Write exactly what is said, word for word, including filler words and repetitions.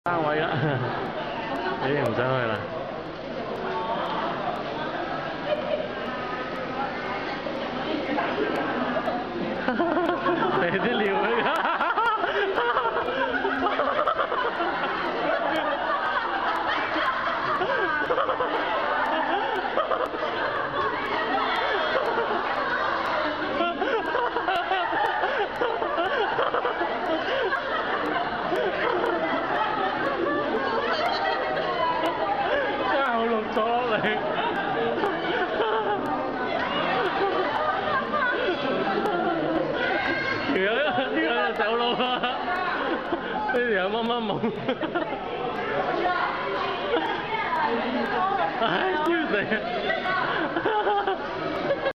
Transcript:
單位啦，已經唔想去啦。你啲料啊！走佬啊！呢條有乜乜夢？唉，笑死！